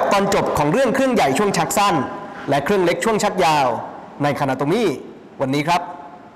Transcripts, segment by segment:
ตอนจบของเรื่องเครื่องใหญ่ช่วงชักสั้นและเครื่องเล็กช่วงชักยาวในคานาโตมีวันนี้ครับ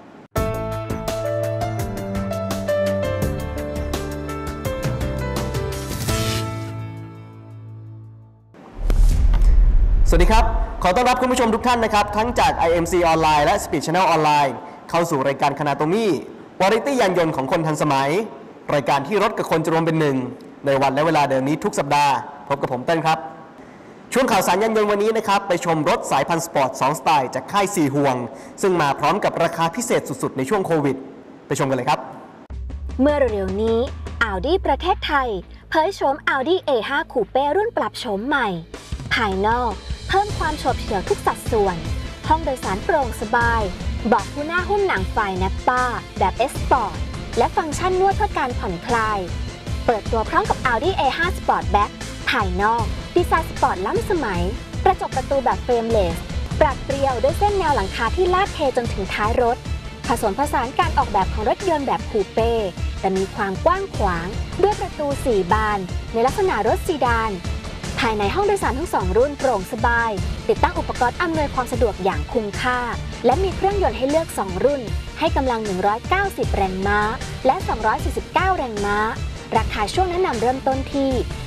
สวัสดีครับขอต้อนรับคุณผู้ชมทุกท่านนะครับทั้งจาก IMC ออนไลน์และ Speed Channel ออนไลน์เข้าสู่รายการคานาโตมีวาไรตี้ยานยนต์ของคนทันสมัยรายการที่รถกับคนจะรวมเป็นหนึ่งในวันและเวลาเดิมนี้ทุกสัปดาห์พบกับผมเต้นครับช่วงข่าวสารยานยนต์วันนี้นะครับไปชมรถสายพันธุ์สปอร์ต2สไตล์จากค่าย4ห่วงซึ่งมาพร้อมกับราคาพิเศษสุดๆในช่วงโควิดไปชมกันเลยครับเมื่อเร็วๆนี้ Audi ประเทศไทยเผยโฉม Audi A5 Coupe รุ่นปรับโฉมใหม่ภายนอกเพิ่มความโฉบเฉี่ยวทุกสัดส่วนห้องโดยสารโปร่งสบายเบาะผู้หน้าหุ้มหนังไฟแนปป้าแบบ S Sport และฟังก์ชันนวดเพื่อการผ่อนคลายเปิดตัวพร้อมกับ Audi A5 Sportback ภายนอกดีไซน์สปอร์ตล้ำสมัยกระจกประตูแบบเฟรมเลสปรับเปรียวด้วยเส้นแนวหลังคาที่ลาดเทจนถึงท้ายรถผสมผสานการออกแบบของรถยนต์แบบคูเป้แต่มีความกว้างขวางด้วยประตู4บานในลักษณะรถซีดานภายในห้องโดยสารทั้ง2รุ่นโปร่งสบายติดตั้งอุปกรณ์อำนวยความสะดวกอย่างคุ้มค่าและมีเครื่องยนต์ให้เลือก2รุ่นให้กำลัง190แรงม้าและ249แรงม้าราคาช่วงแนะนำเริ่มต้นที่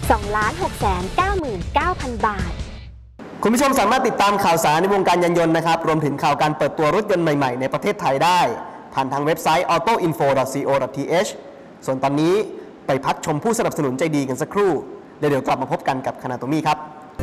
2,699,000 บาทคุณผู้ชมสามารถติดตามข่าวสารในวงการยานยนต์นะครับรวมถึงข่าวการเปิดตัวรถยนต์ใหม่ๆในประเทศไทยได้ผ่านทางเว็บไซต์ autoinfo.co.th ส่วนตอนนี้ไปพักชมผู้สนับสนุนใจดีกันสักครู่เดี๋ยวกลับมาพบกันกับคานาโตมีครับ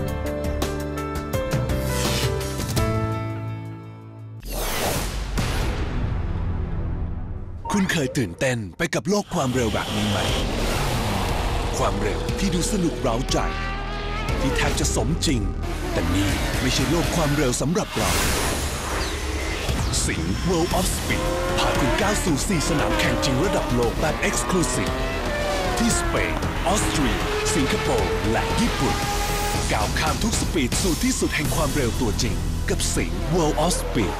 คุณเคยตื่นเต้นไปกับโลกความเร็วแบบนี้ไหมความเร็วที่ดูสนุกเร้าใจที่แทบจะสมจริงแต่นี่ไม่ใช่โลกความเร็วสำหรับเราสิงห์ World of Speed พาคุณก้าวสู่4สนามแข่งจริงระดับโลกแบบ Exclusive ที่สเปนออสเตรียสิงคโปร์และญี่ปุ่นก้าวข้ามทุกสปีดสู่ที่สุดแห่งความเร็วตัวจริงกับสิงห์ World of Speed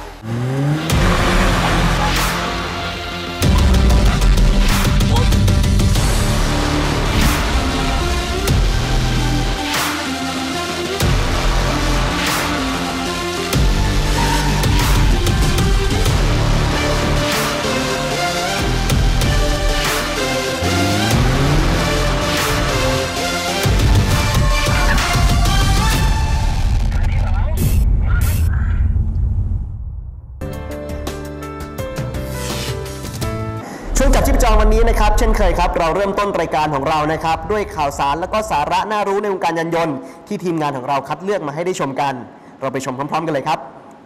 ช่วงจับชีพจรวันนี้นะครับเช่นเคยครับเราเริ่มต้นรายการของเรานะครับด้วยข่าวสารและก็สาระน่ารู้ในวงการยานยนต์ที่ทีมงานของเราคัดเลือกมาให้ได้ชมกันเราไปชมพร้อมๆกันเลยครับ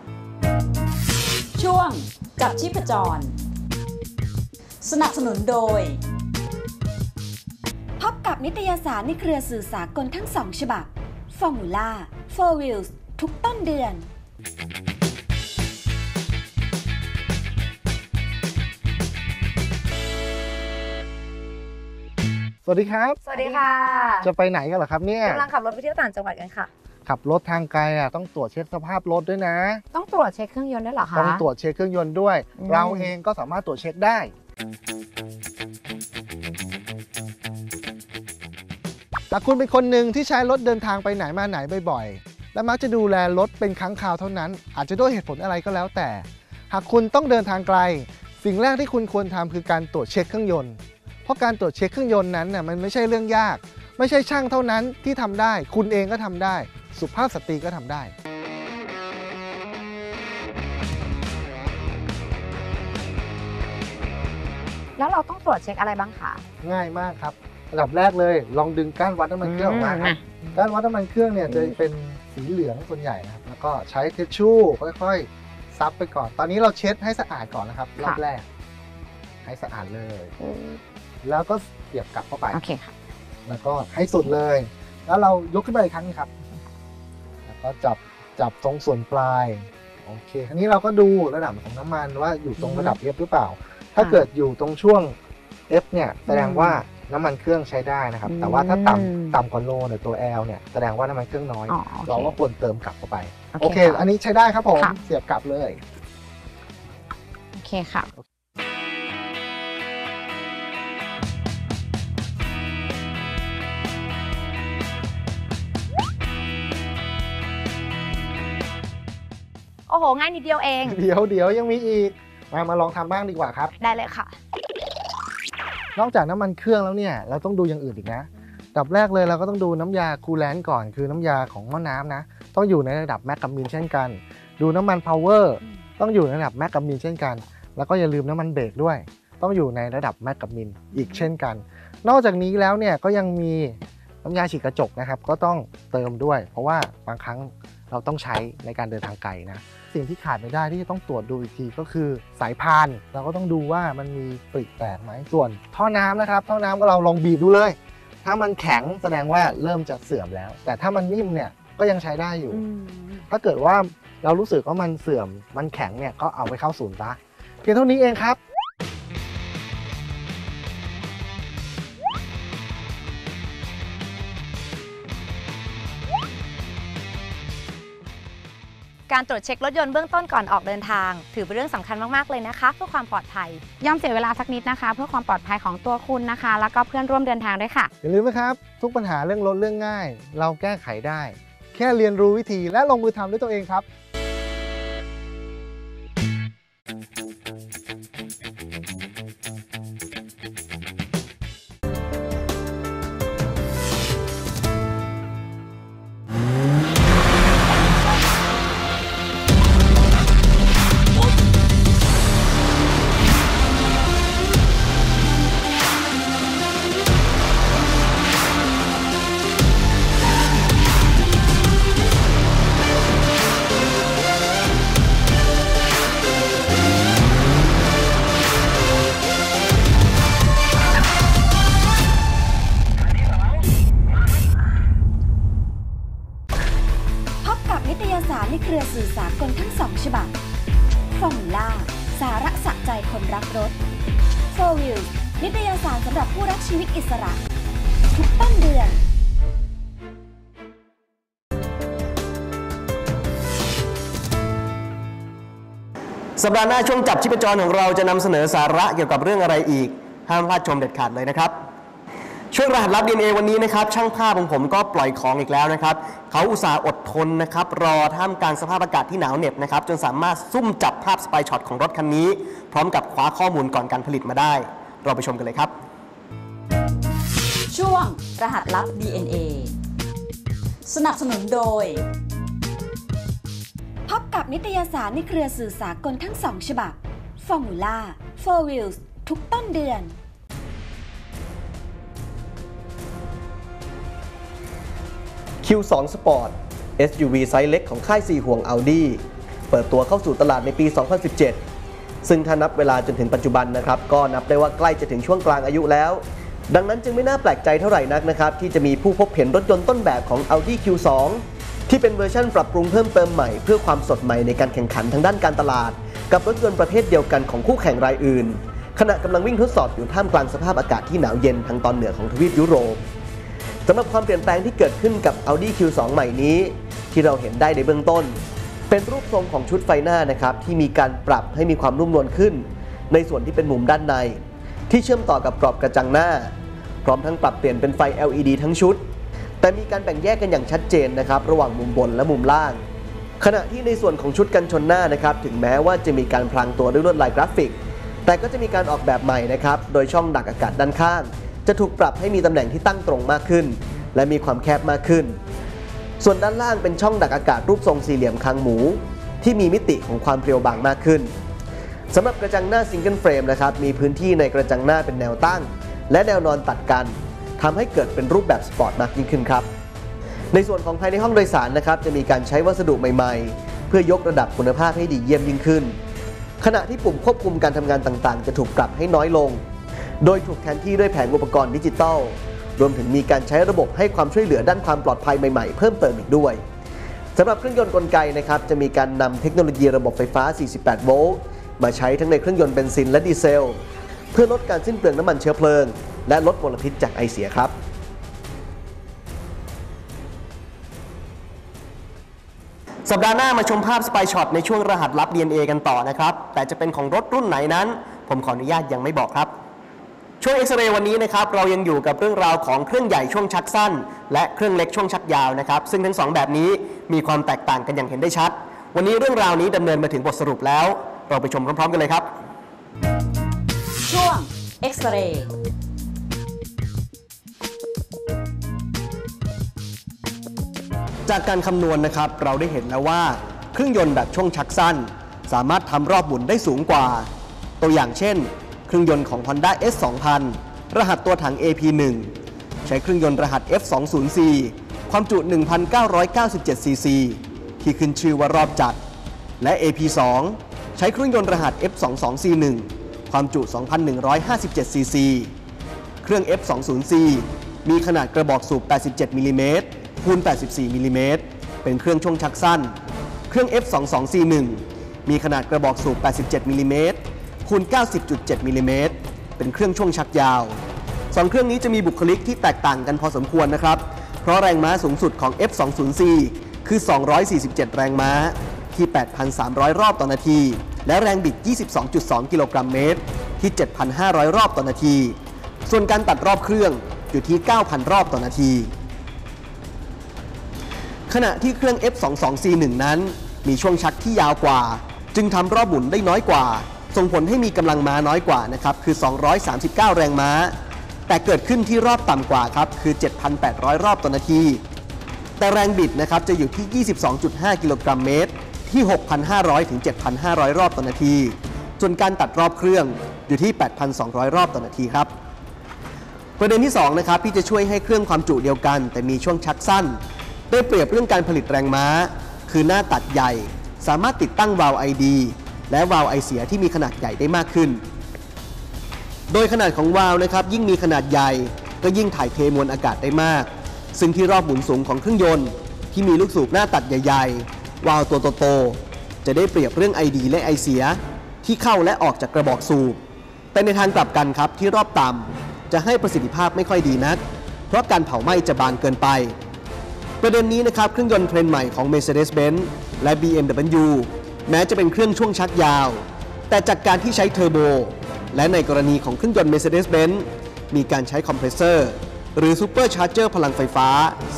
ช่วงจับชีพจรสนับสนุนโดยพบกับนิตยสารในเครือสื่อสากลทั้ง2ฉบับ Formula 4 Wheels ทุกต้นเดือนสวัสดีครับสวัสดีค่ะจะไปไหนกันเหรอครับเนี่ยกำลังขับรถไปเที่ยวต่างจังหวัดกันค่ะขับรถทางไกลต้องตรวจเช็คสภาพรถด้วยนะต้องตรวจเช็คเครื่องยนต์ด้วยเหรอคะต้องตรวจเช็คเครื่องยนต์ด้วยเราเองก็สามารถตรวจเช็คได้แต่คุณเป็นคนหนึ่งที่ใช้รถเดินทางไปไหนมาไหนบ่อยๆและมักจะดูแลรถเป็นครั้งคราวเท่านั้นอาจจะด้วยเหตุผลอะไรก็แล้วแต่หากคุณต้องเดินทางไกลสิ่งแรกที่คุณควรทำคือการตรวจเช็คเครื่องยนต์เพราะการตรวจเช็คเครื่องยนต์นั้นน่ะมันไม่ใช่เรื่องยากไม่ใช่ช่างเท่านั้นที่ทำได้คุณเองก็ทำได้สุภาพสตรีก็ทำได้แล้วเราต้องตรวจเช็คอะไรบ้างคะง่ายมากครับอันดับแรกเลยลองดึงก้านวัดน้ำมันเครื่องออกมาครับก้านวัดน้ำมันเครื่องเนี่ยจะเป็นสีเหลืองส่วนใหญ่นะครับแล้วก็ใช้ทิชชู่ค่อยๆซับไปก่อนตอนนี้เราเช็ดให้สะอาดก่อนนะครับรอบแรกให้สะอาดเลยแล้วก็เสียบกลับเข้าไปโอเคค่ะแล้วก็ให้สุดเลยแล้วเรายกขึ้นไปอีกครั้งครับแล้วก็จับตรงส่วนปลายโอเคทีนี้เราก็ดูระดับของน้ำมันว่าอยู่ตรงระดับ F หรือเปล่าถ้าเกิดอยู่ตรงช่วง F เนี่ยแสดงว่าน้ำมันเครื่องใช้ได้นะครับแต่ว่าถ้าต่ำกว่าโลเนี่ยตัว L เนี่ยแสดงว่าน้ำมันเครื่องน้อยเราก็ควรเติมกลับเข้าไปโอเคอันนี้ใช้ได้ครับผมเสียบกลับเลยโอเคค่ะคอ้โหง่ายนิดเดียวเองเดี๋ยวยังมีอีกมาลองทำบ้างดีกว่าครับได้เลยค่ะนอกจากน้ำมันเครื่องแล้วเนี่ยเราต้องดูอย่างอื่นอีกนะดับแรกเลยเราก็ต้องดูน้ำยาคูลแลนต์ก่อนคือน้ำยาของหม้อน้ำนะต้องอยู่ในระดับแมกกามีนเช่นกันดูน้ำมันพาวเวอร์ต้องอยู่ในระดับแมกกามีนเช่นกันแล้วก็อย่าลืมน้ำมันเบรกด้วยต้องอยู่ในระดับแมกกามีนอีกเช่นกันนอกจากนี้แล้วเนี่ยก็ยังมีน้ำยาฉีดกระจกนะครับก็ต้องเติมด้วยเพราะว่าบางครั้งเราต้องใช้ในการเดินทางไกลนะสิ่งที่ขาดไม่ได้ที่จะต้องตรวจดูอีกทีก็คือสายพานเราก็ต้องดูว่ามันมีปริแตกไหมส่วนท่อน้ำนะครับท่อน้ำก็เราลองบีบดูเลยถ้ามันแข็งแสดงว่าเริ่มจะเสื่อมแล้วแต่ถ้ามันนิ่มเนี่ยก็ยังใช้ได้อยู่ถ้าเกิดว่าเรารู้สึกว่ามันเสื่อมมันแข็งเนี่ยก็เอาไปเข้าศูนย์ซะเพียงเท่านี้เองครับการตรวจเช็ครถยนต์เบื้องต้นก่อนออกเดินทางถือเป็นเรื่องสำคัญมากๆเลยนะคะเพื่อความปลอดภัยย่อมเสียเวลาสักนิดนะคะเพื่อความปลอดภัยของตัวคุณนะคะแล้วก็เพื่อนร่วมเดินทางด้วยค่ะอย่าลืมนะครับทุกปัญหาเรื่องรถเรื่องง่ายเราแก้ไขได้แค่เรียนรู้วิธีและลงมือทำด้วยตัวเองครับนิตยสารในเครือสื่อสารคนทั้ง2 ฉบับฟอร์มูล่าสาระสะใจคนรักรถ 4 Wheels นิตยสารสำหรับผู้รักชีวิตอิสระทุกต้นเดือนสัปดาห์หน้าช่วงจับชีพจรของเราจะนำเสนอสาระเกี่ยวกับเรื่องอะไรอีกห้ามพลาดชมเด็ดขาดเลยนะครับช่วงรหัสลับ DNA วันนี้นะครับช่างภาพของผมก็ปล่อยของอีกแล้วนะครับเขาอุตส่าห์อดทนนะครับรอท่ามกลางสภาพอากาศที่หนาวเหน็บนะครับจนสามารถซุ่มจับภาพสไปช็อตของรถคันนี้พร้อมกับคว้าข้อมูลก่อนการผลิตมาได้เราไปชมกันเลยครับช่วงรหัสลับ DNA สนับสนุนโดยพบกับนิตยสารในเครือสื่อสากลทั้ง2 ฉบับ Formula 4 Wheels ทุกต้นเดือน Q2 Sport SUV ไซส์เล็กของค่าย4ห่วง Audi เปิดตัวเข้าสู่ตลาดในปี 2017 ซึ่งถ้านับเวลาจนถึงปัจจุบันนะครับก็นับได้ว่าใกล้จะถึงช่วงกลางอายุแล้วดังนั้นจึงไม่น่าแปลกใจเท่าไหร่นักนะครับที่จะมีผู้พบเห็นรถยนต์ต้นแบบของ Audi Q2 ที่เป็นเวอร์ชันปรับปรุงเพิ่มเติมใหม่เพื่อความสดใหม่ในการแข่งขันทางด้านการตลาดกับรถยนต์ประเภทเดียวกันของคู่แข่งรายอื่นขณะกำลังวิ่งทดสอบอยู่ท่ามกลางสภาพอากาศที่หนาวเย็นทางตอนเหนือของทวีปยุโรปสำหรับความเปลี่ยนแปลงที่เกิดขึ้นกับ Audi Q2 ใหม่นี้ที่เราเห็นได้ในเบื้องต้นเป็นรูปทรงของชุดไฟหน้านะครับที่มีการปรับให้มีความนุ่มนวลขึ้นในส่วนที่เป็นมุมด้านในที่เชื่อมต่อกับกรอบกระจังหน้าพร้อมทั้งปรับเปลี่ยนเป็นไฟ LED ทั้งชุดแต่มีการแบ่งแยกกันอย่างชัดเจนนะครับระหว่างมุมบนและมุมล่างขณะที่ในส่วนของชุดกันชนหน้านะครับถึงแม้ว่าจะมีการพรางตัวด้วยลวดลายกราฟิกแต่ก็จะมีการออกแบบใหม่นะครับโดยช่องดักอากาศด้านข้างจะถูกปรับให้มีตำแหน่งที่ตั้งตรงมากขึ้นและมีความแคบมากขึ้นส่วนด้านล่างเป็นช่องดักอากาศรูปทรงสี่เหลี่ยมคางหมูที่มีมิติของความเพรียวบางมากขึ้นสำหรับกระจังหน้าซิงเกิลเฟรมนะครับมีพื้นที่ในกระจังหน้าเป็นแนวตั้งและแนวนอนตัดกันทำให้เกิดเป็นรูปแบบสปอร์ตมากยิ่งขึ้นครับในส่วนของภายในห้องโดยสารนะครับจะมีการใช้วัสดุใหม่ๆเพื่อยกระดับคุณภาพให้ดีเยี่ยมยิ่งขึ้นขณะที่ปุ่มควบคุมการทำงานต่างๆจะถูกปรับให้น้อยลงโดยถูกแทนที่ด้วยแผงอุปกรณ์ดิจิตอลรวมถึงมีการใช้ระบบให้ความช่วยเหลือด้านความปลอดภัยใหม่ๆเพิ่มเติมอีกด้วยสำหรับเครื่องยนต์กลไกนะครับจะมีการนำเทคโนโลยีระบบไฟฟ้า 48 โวลต์มาใช้ทั้งในเครื่องยนต์เบนซินและดีเซลเพื่อลดการสิ้นเปลืองน้ำมันเชื้อเพลิงและลดมลพิษจากไอเสียครับสัปดาห์หน้ามาชมภาพสไปช็อตในช่วงรหัสลับ DNA กันต่อนะครับแต่จะเป็นของรถรุ่นไหนนั้นผมขออนุญาตยังไม่บอกครับช่วงเอ็กซเรย์วันนี้นะครับเรายังอยู่กับเรื่องราวของเครื่องใหญ่ช่วงชักสั้นและเครื่องเล็กช่วงชักยาวนะครับซึ่งทั้ง2แบบนี้มีความแตกต่างกันอย่างเห็นได้ชัดวันนี้เรื่องราวนี้ดำเนินมาถึงบทสรุปแล้ว เราไปชมพร้อมๆกันเลยครับช่วงเอ็กซเรย์จากการคำนวณนะครับเราได้เห็นแล้วว่าเครื่องยนต์แบบช่วงชักสั้นสามารถทำรอบหมุนได้สูงกว่าตัวอย่างเช่นเครื่องยนต์ของ Honda S2000 รหัสตัวถัง AP1 ใช้เครื่องยนต์รหัส F204 ความจุ 1,997 ซีซีที่ขึ้นชื่อว่ารอบจัดและ AP2 ใช้เครื่องยนต์รหัส F22C1 ความจุ 2,157 ซีซีเครื่อง F20C มีขนาดกระบอกสูบ 87 มิลลิเมตรคูณ 84 มิลลิเมตรเป็นเครื่องช่วงชักสั้นเครื่อง F22C1 มีขนาดกระบอกสูบ 87 มิลลิเมตรคูณ 90.7 มิลลิเมตรเป็นเครื่องช่วงชักยาวสองเครื่องนี้จะมีบุคลิกที่แตกต่างกันพอสมควรนะครับเพราะแรงม้าสูงสุดของ F20C คือ 247 แรงม้าที่ 8,300 รอบต่อนาทีและแรงบิด 22.2 กิโลกรัมเมตรที่ 7,500 รอบต่อนาทีส่วนการตัดรอบเครื่องอยู่ที่ 9,000 รอบต่อนาทีขณะที่เครื่อง F22C1 นั้นมีช่วงชักที่ยาวกว่าจึงทำรอบหมุนได้น้อยกว่าส่งผลให้มีกำลังม้าน้อยกว่านะครับคือ239 แรงม้าแต่เกิดขึ้นที่รอบต่ำกว่าครับคือ 7,800 รอบต่อนาทีแต่แรงบิดนะครับจะอยู่ที่ 22.5 กิโลกรัมเมตรที่ 6,500 ถึง 7,500 รอบต่อนาทีส่วนการตัดรอบเครื่องอยู่ที่ 8,200 รอบต่อนาทีครับประเด็นที่2นะครับที่จะช่วยให้เครื่องความจุเดียวกันแต่มีช่วงชักสั้นได้เปรียบเรื่องการผลิตแรงม้าคือหน้าตัดใหญ่สามารถติดตั้งวาล์ว ID และวาล์วไอเสียที่มีขนาดใหญ่ได้มากขึ้นโดยขนาดของวาล์วนะครับยิ่งมีขนาดใหญ่ก็ยิ่งถ่ายเทมวลอากาศได้มากซึ่งที่รอบหมุนสูงของเครื่องยนต์ที่มีลูกสูบหน้าตัดใหญ่ๆวาล์วตัวโตๆจะได้เปรียบเรื่อง ID และไอเสียที่เข้าและออกจากกระบอกสูบแต่ในทางกลับกันครับที่รอบต่ำจะให้ประสิทธิภาพไม่ค่อยดีนักเพราะการเผาไหม้จะบางเกินไปประเด็นนี้นะครับเครื่องยนต์เทรนด์ใหม่ของ Mercedes-Benz และ BMW แม้จะเป็นเครื่องช่วงชักยาวแต่จากการที่ใช้เทอร์โบและในกรณีของเครื่องยนต์ Mercedes-Benz มีการใช้คอมเพรสเซอร์หรือซูเปอร์ชาร์เจอร์พลังไฟฟ้า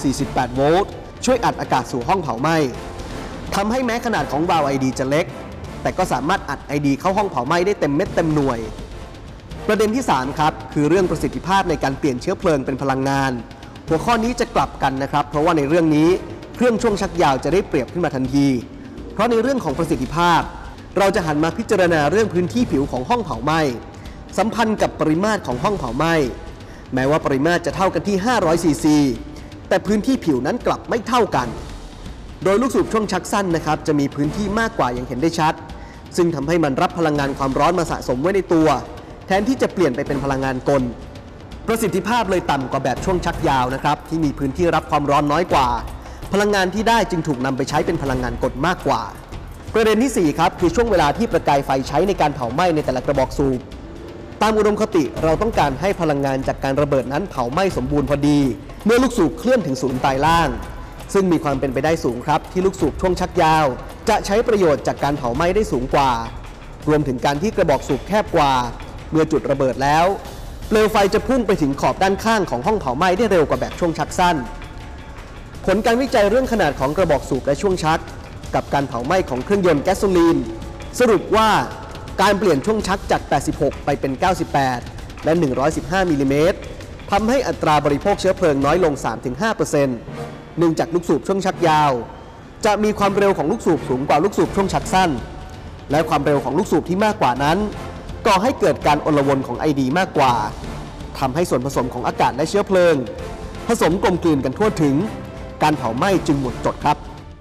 48 โวลต์ช่วยอัดอากาศสู่ห้องเผาไหม้ทำให้แม้ขนาดของวาล์ว ID จะเล็กแต่ก็สามารถอัด ID เข้าห้องเผาไหม้ได้เต็มเม็ดเต็มหน่วยประเด็นที่3ครับคือเรื่องประสิทธิภาพในการเปลี่ยนเชื้อเพลิงเป็นพลังงานหัวข้อนี้จะกลับกันนะครับเพราะว่าในเรื่องนี้เครื่องช่วงชักยาวจะได้เปรียบขึ้นมาทันทีเพราะในเรื่องของประสิทธิภาพเราจะหันมาพิจารณาเรื่องพื้นที่ผิวของห้องเผาไหม้สัมพันธ์กับปริมาตรของห้องเผาไหม้แม้ว่าปริมาตรจะเท่ากันที่500ซีซีแต่พื้นที่ผิวนั้นกลับไม่เท่ากันโดยลูกสูบช่วงชักสั้นนะครับจะมีพื้นที่มากกว่าอย่างเห็นได้ชัดซึ่งทำให้มันรับพลังงานความร้อนมาสะสมไว้ในตัวแทนที่จะเปลี่ยนไปเป็นพลังงานกลประสิทธิภาพเลยต่ำกว่าแบบช่วงชักยาวนะครับที่มีพื้นที่รับความร้อนน้อยกว่าพลังงานที่ได้จึงถูกนำไปใช้เป็นพลังงานกลมากกว่าประเด็นที่4ครับคือช่วงเวลาที่ประกายไฟใช้ในการเผาไหม้ในแต่ละกระบอกสูบตามอุดมคติเราต้องการให้พลังงานจากการระเบิดนั้นเผาไหม้สมบูรณ์พอดีเมื่อลูกสูบเคลื่อนถึงศูนย์ปลายล่างซึ่งมีความเป็นไปได้สูงครับที่ลูกสูบช่วงชักยาวจะใช้ประโยชน์จากการเผาไหม้ได้สูงกว่ารวมถึงการที่กระบอกสูบแคบกว่าเมื่อจุดระเบิดแล้วเปลวไฟจะพุ่งไปถึงขอบด้านข้างของห้องเผาไหม้ได้เร็วกว่าแบบช่วงชักสั้นผลการวิจัยเรื่องขนาดของกระบอกสูบและช่วงชักกับการเผาไหม้ของเครื่องยนต์แก๊สโซลีนสรุปว่าการเปลี่ยนช่วงชักจาก 86 ไปเป็น 98 และ 115 มิลลิเมตรทำให้อัตราบริโภคเชื้อเพลิงน้อยลง 3-5% เนื่องจากลูกสูบช่วงชักยาวจะมีความเร็วของลูกสูบสูงกว่าลูกสูบช่วงชักสั้นและความเร็วของลูกสูบที่มากกว่านั้นก่อให้เกิดการอลวนของ ID มากกว่าทำให้ส่วนผสมของอากาศและเชื้อเพลิงผสมกลมกลืนกันทั่วถึงการเผาไหม้จึงหมดจดครับ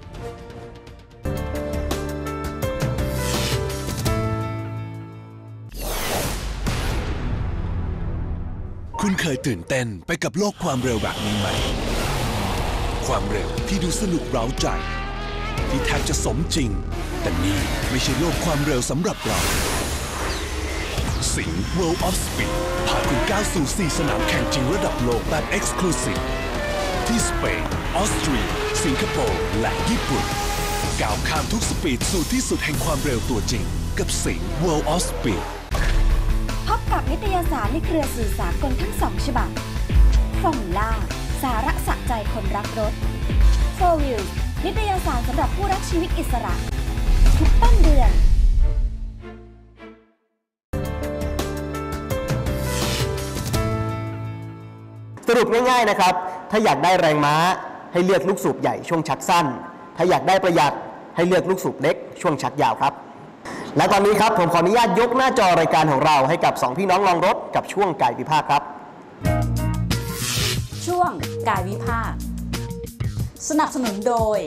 คุณเคยตื่นเต้นไปกับโลกความเร็วแบบนี้ไหมความเร็วที่ดูสนุกเร้าใจที่แทบจะสมจริงแต่นี่ไม่ใช่โลกความเร็วสำหรับเราสิงห์ World of Speed พาคุณก้าวสู่ 4 สนามแข่งจริงระดับโลกแบบ Exclusive ที่สเปนออสเตรียสิงคโปร์และญี่ปุ่นก้าวข้ามทุกสปีดสู่ที่สุดแห่งความเร็วตัวจริงกับสิงห์ World of Speed พบกับนิตยสารในเครือสื่อสากลทั้ง2ฉบับฟอร์มูล่าสาระสะใจคนรักรถ 4 Wheels นิตยสารสำหรับผู้รักชีวิตอิสระทุกต้นเดือนสรุปง่ายๆนะครับ ถ้าอยากได้แรงม้าให้เลือกลูกสูบใหญ่ช่วงชักสั้น ถ้าอยากได้ประหยัดให้เลือกลูกสูบเล็กช่วงชักยาวครับ และตอนนี้ครับผมขออนุญาตยกหน้าจอรายการของเราให้กับ 2 พี่น้องลองรถกับช่วงกายวิภาคครับช่วงกายวิภาคสนับสนุนโดย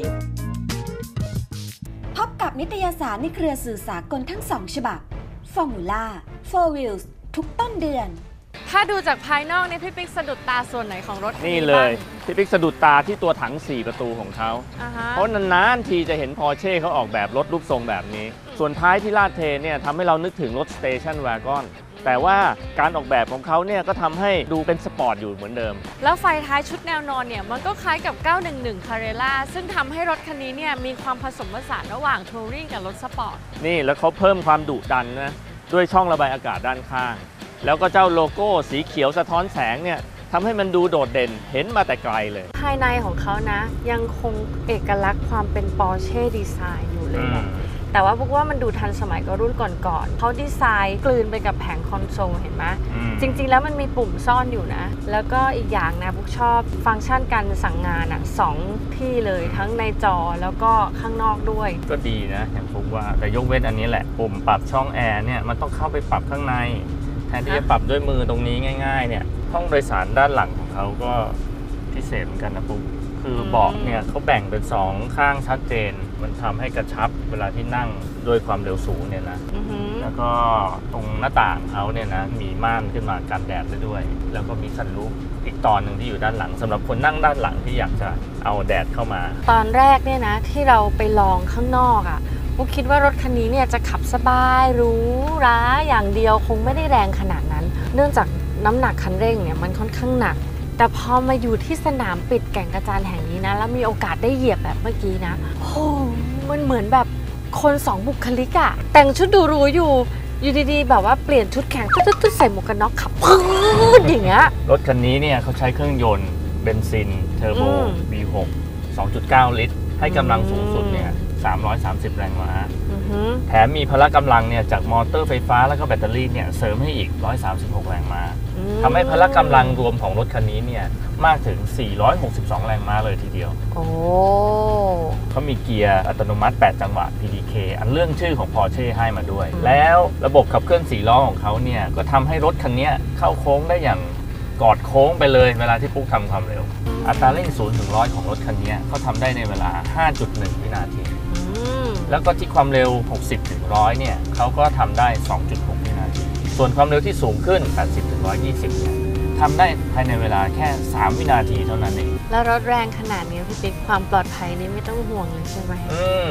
พบกับนิตยสารในเครือสื่อสากลทั้ง 2 ฉบับ Formula 4 Wheels ทุกต้นเดือนถ้าดูจากภายนอกเนี่ยพี่ปิ๊กสะดุดตาส่วนไหนของรถนี่เลยพี่ปิ๊กสะดุดตาที่ตัวถัง 4 ประตูของเขา เพราะนานๆทีจะเห็นพอร์เช่เขาออกแบบรถรูปทรงแบบนี้ ส่วนท้ายที่ลาดเทเนี่ยทำให้เรานึกถึงรถสเตชันวากอนแต่ว่าการออกแบบของเขาเนี่ยก็ทำให้ดูเป็นสปอร์ตอยู่เหมือนเดิมแล้วไฟท้ายชุดแนวนอนเนี่ยมันก็คล้ายกับ 911 Carrera ซึ่งทำให้รถคันนี้เนี่ยมีความผสมผสานระหว่างทัวริงกับรถสปอร์ตนี่แล้วเขาเพิ่มความดุดันนะด้วยช่องระบายอากาศด้านข้างแล้วก็เจ้าโลโก้สีเขียวสะท้อนแสงเนี่ยทำให้มันดูโดดเด่นเห็นมาแต่ไกลเลยภายในของเขานะยังคงเอกลักษณ์ความเป็น Porsche ดีไซน์อยู่เลยนะแต่ว่าพวกว่ามันดูทันสมัยกว่ารุ่นก่อนๆเขาดีไซน์กลืนไปกับแผงคอนโซลเห็นไหมจริงๆแล้วมันมีปุ่มซ่อนอยู่นะแล้วก็อีกอย่างนะพวกชอบฟังก์ชันการสั่งงาน2 ที่เลยทั้งในจอแล้วก็ข้างนอกด้วยก็ดีนะอย่างพวกว่าแต่ยกเว้นอันนี้แหละปุ่มปรับช่องแอร์เนี่ยมันต้องเข้าไปปรับข้างในแทนที่จะปรับด้วยมือตรงนี้ง่ายๆเนี่ยห้องโดยสารด้านหลังของเขาก็พิเศษเหมือนกันนะปุ๊บคือเบาะเนี่ยเขาแบ่งเป็น2ข้างชัดเจนมันทำให้กระชับเวลาที่นั่งด้วยความเร็วสูงเนี่ยนะแล้วก็ตรงหน้าต่างเขาเนี่ยนะมีม่านขึ้นมากันแดดได้ด้วยแล้วก็มีซันรูฟอีกตอนหนึ่งที่อยู่ด้านหลังสำหรับคนนั่งด้านหลังที่อยากจะเอาแดดเข้ามาตอนแรกเนี่ยนะที่เราไปลองข้างนอกปุ๊กคิดว่ารถคันนี้เนี่ยจะขับสบายหรูหราอย่างเดียวคงไม่ได้แรงขนาดนั้นเนื่องจากน้ำหนักคันเร่งเนี่ยมันค่อนข้างหนักแต่พอมาอยู่ที่สนามปิดแก่งกระจานแห่งนี้นะแล้วมีโอกาสได้เหยียบแบบเมื่อกี้นะโอ้มันเหมือนแบบคน2 บุคลิกแต่งชุดดูหรูอยู่ดีๆแบบว่าเปลี่ยนชุดแข่งตุ๊ดๆใส่หมวกกันน็อกขับพื้นอย่างเงี้ยรถคันนี้เนี่ยเขาใช้เครื่องยนต์เบนซินเทอร์โบ V6 2.9 ลิตรให้กำลังสูงสุดเนี่ย330 แรงม้าแถมมีพละกำลังเนี่ยจากมอเตอร์ไฟฟ้าแล้วก็แบตเตอรี่เนี่ยเสริมให้อีก136 แรงม้าทำให้พละกำลังรวมของรถคันนี้เนี่ยมากถึง462 แรงม้าเลยทีเดียวโอ้เขามีเกียร์อัตโนมัติ8 จังหวะ PDK อันเรื่องชื่อของ Porsche ให้มาด้วยแล้วระบบขับเคลื่อน4 ล้อของเขาเนี่ยก็ทำให้รถคันนี้เข้าโค้งได้อย่างกอดโค้งไปเลยเวลาที่ปุ๊กทำความเร็วอัตราเร่ง0 ถึง 100ของรถคันนี้เขาทำได้ในเวลา 5.1 วินาทีแล้วก็ที่ความเร็ว60 ถึง 100เนี่ยเขาก็ทำได้ 2.6 วินาทีส่วนความเร็วที่สูงขึ้น80 ถึง 120เนี่ยทำได้ภายในเวลาแค่3 วินาทีเท่านั้นเองแล้วรถแรงขนาดนี้พี่ปิ๊กความปลอดภัยนี่ไม่ต้องห่วงเลยใช่ไหม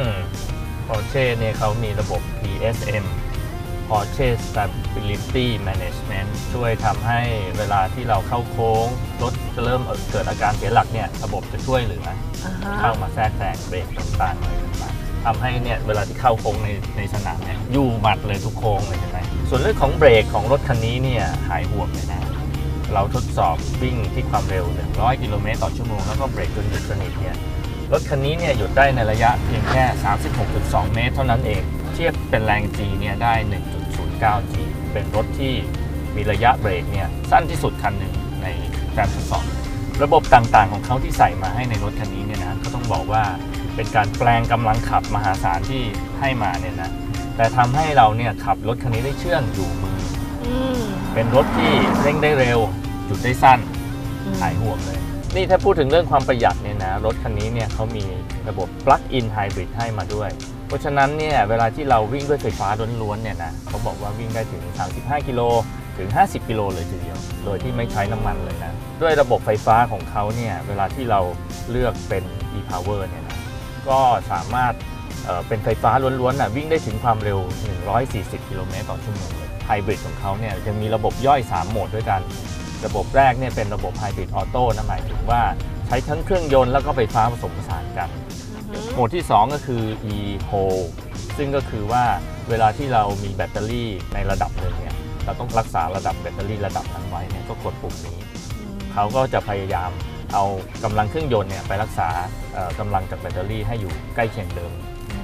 Porsche เนี่ยเขามีระบบ PSM Porsche Stability Management ช่วยทำให้เวลาที่เราเข้าโค้งรถจะเริ่มเกิดอาการเสียหลักเนี่ยระบบจะช่วยเหลือเข้ามาแทรกแซงเบรกต่างๆอะไรต่างๆทำให้เนี่ยเวลาที่เข้าโค้งในสนามเนี่ยอยู่หมัดเลยทุกโค้งเลยใช่ไหมส่วนเรื่องของเบรกของรถคันนี้เนี่ยหายห่วงเลยนะเราทดสอบวิ่งที่ความเร็ว100 กิโลเมตรต่อชั่วโมงแล้วก็เบรกจนหยุดสนิทเนี่ยรถคันนี้เนี่ยหยุดได้ในระยะเพียงแค่ 36.2 เมตรเท่านั้นเองเทียบเป็นแรง G เนี่ยได้ 1.09 G เป็นรถที่มีระยะเบรกเนี่ยสั้นที่สุดคันหนึ่งในการทดสอบระบบต่างๆของเขาที่ใส่มาให้ในรถคันนี้เนี่ยนะก็ต้องบอกว่าเป็นการแปลงกำลังขับมหาศาลที่ให้มาเนี่ยนะแต่ทำให้เราเนี่ยขับรถคันนี้ได้เชื่องอยู่มือเป็นรถที่เร่งได้เร็วหยุดได้สั้นหายห่วงเลยนี่ถ้าพูดถึงเรื่องความประหยัดเนี่ยนะรถคันนี้เนี่ยเขามีระบบ Plug-in Hybrid ให้มาด้วยเพราะฉะนั้นเนี่ยเวลาที่เราวิ่งด้วยไฟฟ้าล้วนๆเนี่ยนะเขาบอกว่าวิ่งได้ถึง35 กิโลถึง50 กิโลเลยทีเดียวโดยที่ไม่ใช้น้ำมันเลยนะด้วยระบบไฟฟ้าของเขาเนี่ยเวลาที่เราเลือกเป็น e-power เนี่ยนะก็สามารถเป็นไฟฟ้าล้วนๆวิ่งได้ถึงความเร็ว140 กิโลเมตรต่อชั่วโมงเลยไฮบริดของเขาเนี่ยยังมีระบบย่อย3โหมดด้วยกันระบบแรกเนี่ยเป็นระบบไฮบริดออโต้นะหมายถึงว่าใช้ทั้งเครื่องยนต์แล้วก็ไฟฟ้าผสมผสานกันโหมดที่2ก็คือ e-hold ซึ่งก็คือว่าเวลาที่เรามีแบตเตอรี่ในระดับหนึ่งเนี่ยเราต้องรักษาระดับแบตเตอรี่ระดับนั้นไว้เนี่ยก็กดปุ่มนี้เขาก็จะพยายามเอากำลังเครื่องยนต์เนี่ยไปรักษากำลังจากแบตเตอรี่ให้อยู่ใกล้เคียงเดิม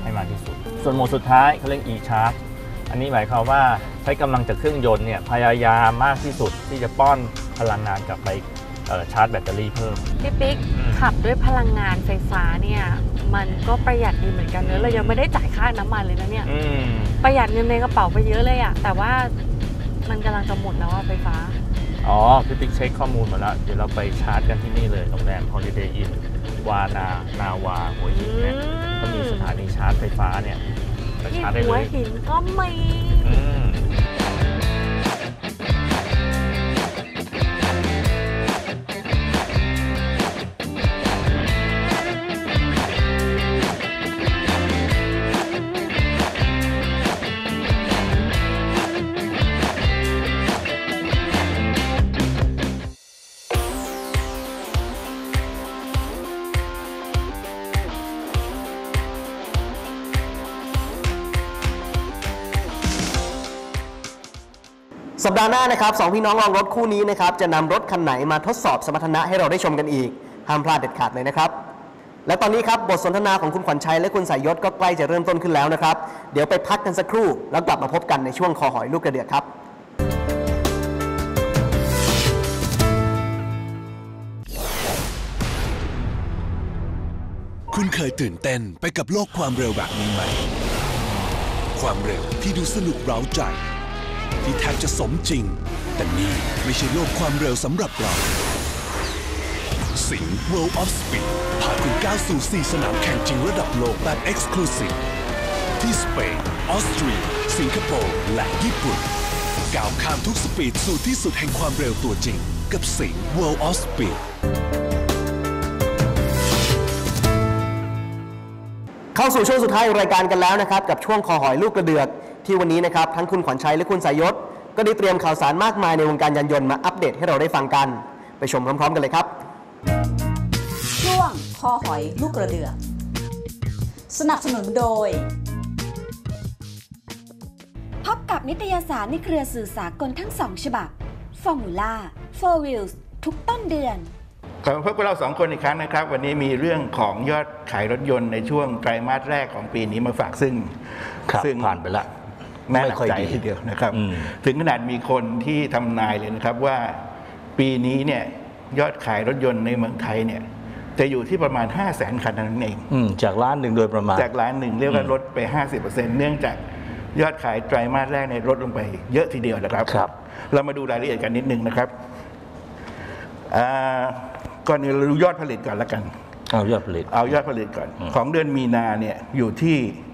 ให้มากที่สุดส่วนโหมดสุดท้ายเขาเรียก e-charge อันนี้หมายความว่าใช้กำลังจากเครื่องยนต์เนี่ยพยายามมากที่สุดที่จะป้อนพลังงานกลับไปชาร์จแบตเตอรี่เพิ่มพี่ปิ๊กขับด้วยพลังงานไฟฟ้าเนี่ยมันก็ประหยัดดีเหมือนกันเนอะเรายังไม่ได้จ่ายค่าน้ำมันเลยนะเนี่ยประหยัดเงินในกระเป๋าไปเยอะเลยอะแต่ว่ามันกำลังจะหมดแล้วอะไฟฟ้าอ๋อพี่ปิ๊กเช็คข้อมูลมาแล้วเดี๋ยวเราไปชาร์จกันที่นี่เลยโรงแรม Holiday Inn นาวาหัวหินเนี่ยก็มีสถานีชาร์จไฟฟ้าเนี่ยไปชาร์จได้เลยหัวหินก็มีสัปดาห์หน้านะครับสองพี่น้องลองรถคู่นี้นะครับจะนำรถคันไหนมาทดสอบสมรรถนะให้เราได้ชมกันอีกห้ามพลาดเด็ดขาดเลยนะครับและตอนนี้ครับบทสนทนาของคุณขวัญชัยและคุณสายยศก็ใกล้จะเริ่มต้นขึ้นแล้วนะครับเดี๋ยวไปพักกันสักครู่แล้วกลับมาพบกันในช่วงคอหอยลูกกระเดือกครับคุณเคยตื่นเต้นไปกับโลกความเร็วแบบนี้ไหมความเร็วที่ดูสนุกเร้าใจที่แทบจะสมจริงแต่นี่ไม่ใช่โลกความเร็วสำหรับเราสิงห์ World of Speed พาคุณก้าวสู่ 4 สนามแข่งจริงระดับโลกแบบ Exclusive ที่สเปนออสเตรียสิงคโปร์และญี่ปุ่นก้าวข้ามทุกสปีดสู่ที่สุดแห่งความเร็วตัวจริงกับสิงห์ World of Speed เข้าสู่ช่วงสุดท้ายรายการกันแล้วนะครับกับช่วงคอหอยลูกกระเดือกที่วันนี้นะครับทั้งคุณขวัญชัยและคุณสายยศก็ได้เตรียมข่าวสารมากมายในวงการยานยนต์มาอัปเดตให้เราได้ฟังกันไปชมพร้อมๆกันเลยครับช่วงคอหอยลูกกระเดือกสนับสนุนโดยพบกับนิตยสารในเครือสื่อสากลทั้ง2ฉบับ Formula 4 Wheels ทุกต้นเดือนขอพบกับเรา2คนอีกครั้งนะครับวันนี้มีเรื่องของยอดขายรถยนต์ในช่วงไตรมาสแรกของปีนี้มาฝากซึ่งผ่านไปละน่าหนักใจทีเดียวนะครับถึงขนาดมีคนที่ทำนายเลยนะครับว่าปีนี้เนี่ยยอดขายรถยนต์ในเมืองไทยเนี่ยจะอยู่ที่ประมาณ 500,000 คันนั่นเองจากล้านหนึ่งโดยประมาณจากล้านหนึ่งเรียกว่าลดไป 50% เนื่องจากยอดขายไตรมาสแรกในลดลงไปเยอะทีเดียวนะครับเรามาดูรายละเอียดกันนิดนึงนะครับก่อนอื่นเราดูยอดผลิตก่อนละกันเอายอดผลิตก่อนของเดือนมีนาเนี่ยอยู่ที่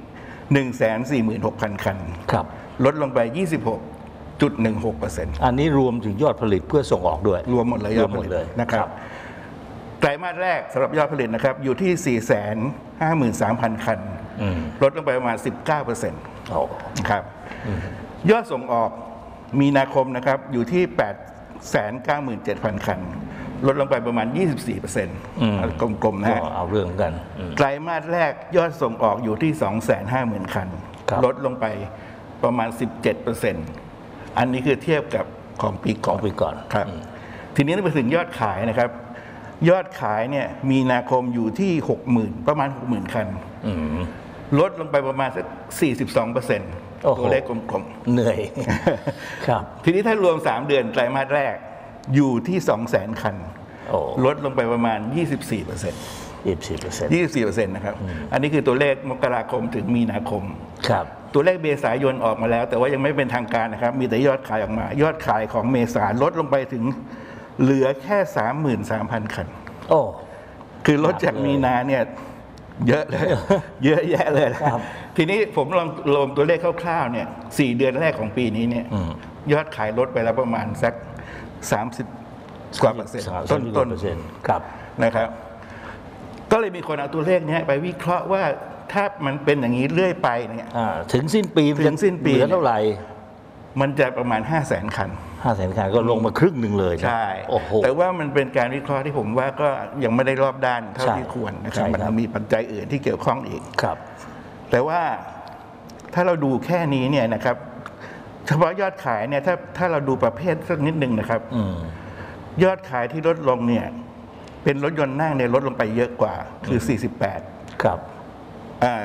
146,000 คันลดลงไป 26.16% อันนี้รวมถึงยอดผลิตเพื่อส่งออกด้วยรวมหมดเลยยอดผลิตนะครับไตรมาสแรกสำหรับยอดผลิตนะครับอยู่ที่ 453,000 คันลดลงไปประมาณ 19% นะครับยอดส่งออกมีนาคมนะครับอยู่ที่ 897,000 คันลดลงไปประมาณ 24% กลมๆนะฮะเอาเรื่องกันไตรมาสแรกยอดส่งออกอยู่ที่ 250,000 คันลดลงไปประมาณ 17% อันนี้คือเทียบกับของปีก่อนครับทีนี้ไปถึงยอดขายนะครับยอดขายเนี่ยมีนาคมอยู่ที่ 60,000 ประมาณ 60,000 คันลดลงไปประมาณสัก 42%ตัวเลขกลมๆเหนื่อยครับทีนี้ถ้ารวม3เดือนไตรมาสแรกอยู่ที่ 200,000 คันลดลงไปประมาณ 24% นะครับอันนี้คือตัวเลขมกราคมถึงมีนาคมครับตัวเลขเมษายนออกมาแล้วแต่ว่ายังไม่เป็นทางการนะครับมีแต่ยอดขายออกมายอดขายของเมษาลดลงไปถึงเหลือแค่ 33,000 คันคือลดจากมีนาเนี่ยเยอะเลยเยอะแยะเลยทีนี้ผมลองรวมตัวเลขคร่าวๆเนี่ย4เดือนแรกของปีนี้เนี่ยยอดขายลดไปแล้วประมาณสัก30 กว่าเปอร์เซ็นต์ต้นครับนะครับก็เลยมีคนเอาตัวเลขนี้ไปวิเคราะห์ว่าถ้ามันเป็นอย่างนี้เรื่อยไปเนี่ยถึงสิ้นปีเหลือเท่าไหร่มันจะประมาณ 500,000 คันก็ลงมาครึ่งหนึ่งเลยใช่แต่ว่ามันเป็นการวิเคราะห์ที่ผมว่าก็ยังไม่ได้รอบด้านเท่าที่ควรนะครับมันมีปัจจัยอื่นที่เกี่ยวข้องอีกครับแต่ว่าถ้าเราดูแค่นี้เนี่ยนะครับเฉพาะยอดขายเนี่ยถ้าเราดูประเภทสักนิดนึงนะครับยอดขายที่ลดลงเนี่ยเป็นรถยนต์นั่งเนี่ยลดลงไปเยอะกว่าคือ48 ครับ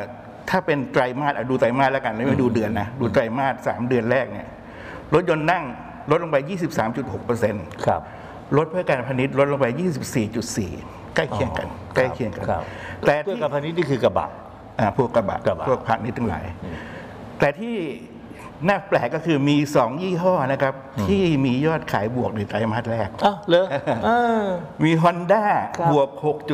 ถ้าเป็นไตรมาสดูไตรมาสแล้วกันไม่ดูเดือนนะดูไตรมาส3 เดือนแรกเนี่ยรถยนต์นั่งลดลงไป 23.6% ครับรถเพื่อการพาณิชย์ลดลงไป 24.4 ใกล้เคียงกันใกล้เคียงกันแต่เพื่อการพาณิชย์นี่คือกระบะพวกกระบะพวกพาณิชย์ทั้งหลายแต่ที่น่าแปลกก็คือมี2 ยี่ห้อนะครับที่มียอดขายบวกในไตรมาสแรกเลยมี Honda บวก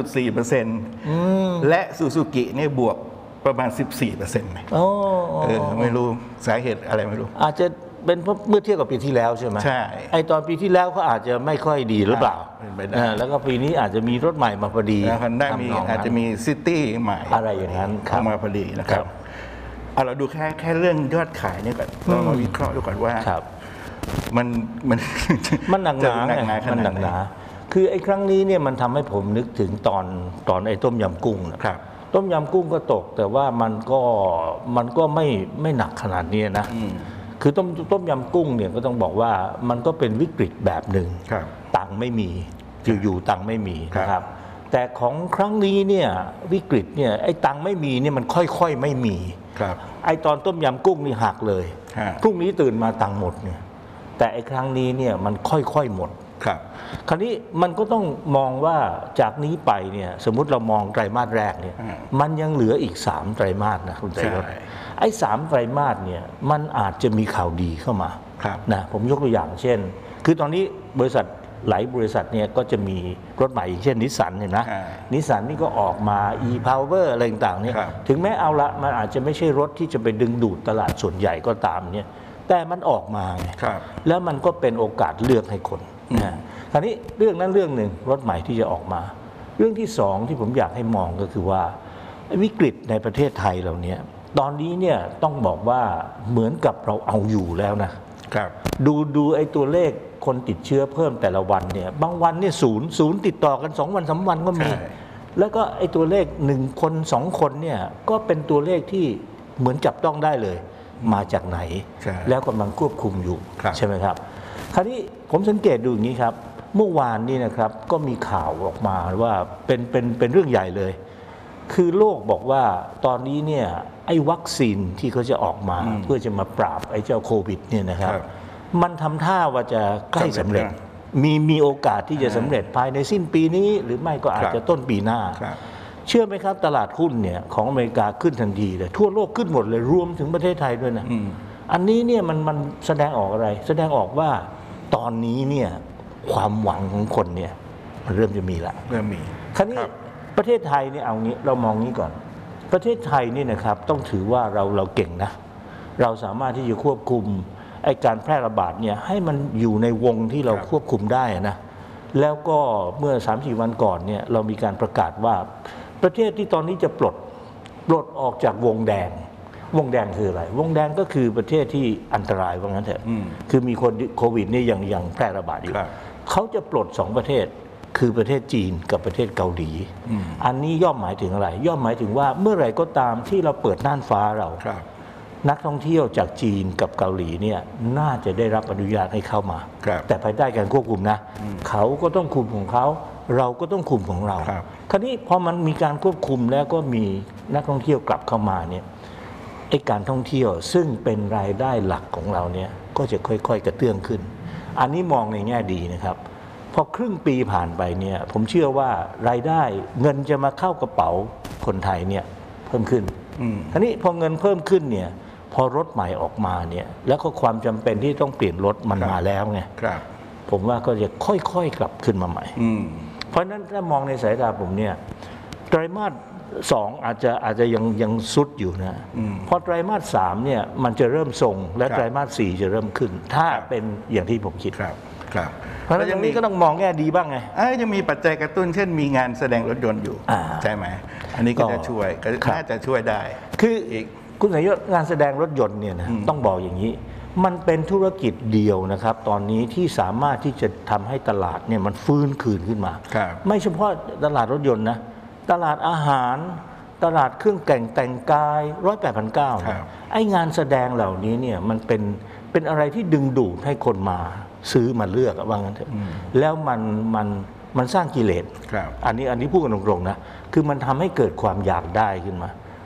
6.4% และ Suzuki เนี่ยบวกประมาณ 14% ไม่รู้สาเหตุอะไรไม่รู้อาจจะเป็นเพราะเมื่อเทียบกับปีที่แล้วใช่ไหมใช่ไอตอนปีที่แล้วเขาอาจจะไม่ค่อยดีหรือเปล่าแล้วก็ปีนี้อาจจะมีรถใหม่มาพอดีอาจจะมีซิตี้ใหม่อะไรอย่างนั้นเข้ามาพอดีนะครับเอาเราดูแค่เรื่องยอดขายเนี่ยก่อนเรามาวิเคราะห์ดูก่อนว่ามันหนักหนามันหนักหนาคือไอ้ครั้งนี้เนี่ยมันทำให้ผมนึกถึงตอนไอ้ต้มยำกุ้งนะครับต้มยำกุ้งก็ตกแต่ว่ามันก็ไม่หนักขนาดนี้นะคือต้มยำกุ้งเนี่ยก็ต้องบอกว่ามันก็เป็นวิกฤตแบบหนึ่งตังค์ไม่มีอยู่ตังค์ไม่มีนะครับแต่ของครั้งนี้เนี่ยวิกฤตเนี่ยไอ้ตังค์ไม่มีเนี่ยมันค่อยๆไม่มีไอ้ตอนต้มยำกุ้งนี่หักเลยพรุ่งนี้ตื่นมาตังค์หมดเนี่ยแต่ไอ้ครั้งนี้เนี่ยมันค่อยๆหมดคราวนี้มันก็ต้องมองว่าจากนี้ไปเนี่ยสมมุติเรามองไตรมาสแรกเนี่ยมันยังเหลืออีก3 ไตรมาสนะคุณใจรถไอ้3 ไตรมาสเนี่ยมันอาจจะมีข่าวดีเข้ามานะผมยกตัวอย่างเช่นคือตอนนี้บริษัทหลายบริษัทเนี่ยก็จะมีรถใหม่เช่นนิสสันเห็นนะนิสสันนี่ก็ออกมา e-power อะไรต่างๆเนี่ยถึงแม้เอาละมันอาจจะไม่ใช่รถที่จะไปดึงดูดตลาดส่วนใหญ่ก็ตามเนี่ยแต่มันออกมาไงแล้วมันก็เป็นโอกาสเลือกให้คนนะคราวนี้เรื่องนั้นเรื่องหนึ่งรถใหม่ที่จะออกมาเรื่องที่2ที่ผมอยากให้มองก็คือว่าวิกฤตในประเทศไทยเราเนี่ยตอนนี้เนี่ยต้องบอกว่าเหมือนกับเราเอาอยู่แล้วนะครับดูไอ้ตัวเลขคนติดเชื้อเพิ่มแต่ละวันเนี่ยบางวันเนี่ยศูนย์ติดต่อกัน2 วัน 3 วันก็มีแล้วก็ไอ้ตัวเลข1 คน 2 คนเนี่ยก็เป็นตัวเลขที่เหมือนจับต้องได้เลยมาจากไหนแล้วกำลังควบคุมอยู่ใช่ไหมครับคราวนี้ผมสังเกตดูอย่างนี้ครับเมื่อวานนี้นะครับก็มีข่าวออกมาว่าเป็นเรื่องใหญ่เลยคือโลกบอกว่าตอนนี้เนี่ยไอ้วัคซีนที่เขาจะออกมาเพื่อจะมาปราบไอ้เจ้าโควิดเนี่ยนะครับมันทำท่าว่าจะใกล้สำเร็จมีโอกาสที่จะสำเร็จภายในสิ้นปีนี้หรือไม่ก็อาจจะต้นปีหน้าเชื่อไหมครับตลาดหุ้นเนี่ยของอเมริกาขึ้นทันทีเลยทั่วโลกขึ้นหมดเลยรวมถึงประเทศไทยด้วยนะอันนี้เนี่ยมันแสดงออกอะไรแสดงออกว่าตอนนี้เนี่ยความหวังของคนเนี่ยมันเริ่มจะมีละเริ่มมีคราวนี้ประเทศไทยเนี่ยเอางี้เรามองงี้ก่อนประเทศไทยนี่นะครับต้องถือว่าเราเก่งนะเราสามารถที่จะควบคุมไอ้การแพร่ระบาดเนี่ยให้มันอยู่ในวงที่เราควบคุมได้นะแล้วก็เมื่อ 3-4 วันก่อนเนี่ยเรามีการประกาศว่าประเทศที่ตอนนี้จะปลดออกจากวงแดงคืออะไรวงแดงก็คือประเทศที่อันตรายว่างั้นเถอะคือมีคนโควิดนี่ยังแพร่ระบาดอยู่เขาจะปลด2 ประเทศคือประเทศจีนกับประเทศเกาหลีอันนี้ย่อมหมายถึงอะไรย่อมหมายถึงว่าเมื่อไหร่ก็ตามที่เราเปิดน่านฟ้าเรานักท่องเที่ยวจากจีนกับเกาหลีเนี่ยน่าจะได้รับอนุญาตให้เข้ามาแต่ภายใต้การควบคุมนะเขาก็ต้องคุมของเขาเราก็ต้องคุมของเราคราวนี้พอมันมีการควบคุมแล้วก็มีนักท่องเที่ยวกลับเข้ามาเนี่ยไอ้การท่องเที่ยวซึ่งเป็นรายได้หลักของเราเนี่ยก็จะค่อยๆกระเตื้องขึ้นอันนี้มองในแง่ดีนะครับพอครึ่งปีผ่านไปเนี่ยผมเชื่อว่ารายได้เงินจะมาเข้ากระเป๋าคนไทยเนี่ยเพิ่มขึ้นคราวนี้พอเงินเพิ่มขึ้นเนี่ยพอรถใหม่ออกมาเนี่ยแล้วก็ความจำเป็นที่ต้องเปลี่ยนรถมันมาแล้วไงผมว่าก็จะค่อยๆกลับขึ้นมาใหม่เพราะฉะนั้นถ้ามองในสายตาผมเนี่ยไตรมาส2อาจจะยังซุดอยู่นะพอไตรมาส3เนี่ยมันจะเริ่มทรงและไตรมาส4จะเริ่มขึ้นถ้าเป็นอย่างที่ผมคิดเพราะฉะนั้นอย่างนี้ก็ต้องมองแง่ดีบ้างไงจะมีปัจจัยกระตุ้นเช่นมีงานแสดงรถยนต์อยู่ใช่ไหมอันนี้ก็จะช่วยน่าจะช่วยได้คือคุณสายยศงานแสดงรถยนต์เนี่ยนะต้องบอกอย่างนี้มันเป็นธุรกิจเดียวนะครับตอนนี้ที่สามารถที่จะทำให้ตลาดเนี่ยมันฟื้นคืนขึ้นมาไม่เฉพาะตลาดรถยนต์นะตลาดอาหารตลาดเครื่องแต่งกาย108,900ไอ้งานแสดงเหล่านี้เนี่ยมันเป็นอะไรที่ดึงดูดให้คนมาซื้อมาเลือกว่างั้นเถอะแล้วมันสร้างกิเลสอันนี้พูดกันตรงๆนะคือมันทำให้เกิดความอยากได้ขึ้นมา